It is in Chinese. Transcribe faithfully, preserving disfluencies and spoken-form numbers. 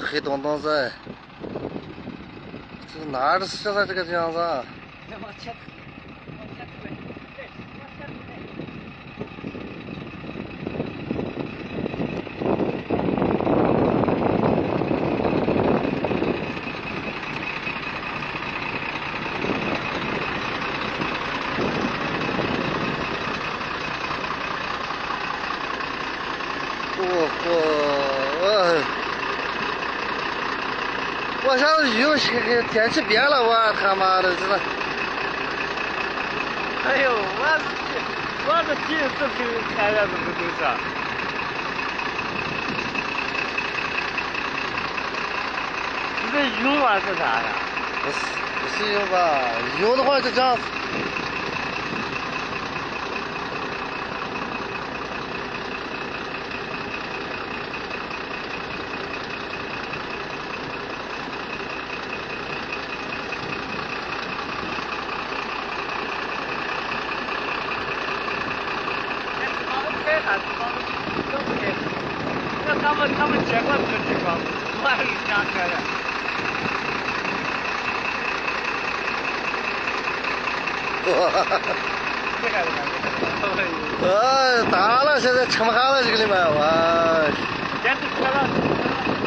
黑洞洞子，这哪儿现在这个样子啊？ 往前推，往前推，对，往前推。 我我我想游戏天气变了，我他妈的真的。 哎呦，我是我是第一次听看见这个东西。你这晕啊是啥呀？ 不是不是晕吧？晕的话就这样子。 那他们他们见过这个地方，我还是想开的。 哈哈哈！ 厉害了，厉害了！ 哎，大了，现在撑不下了这个里面，我。 简直漂亮！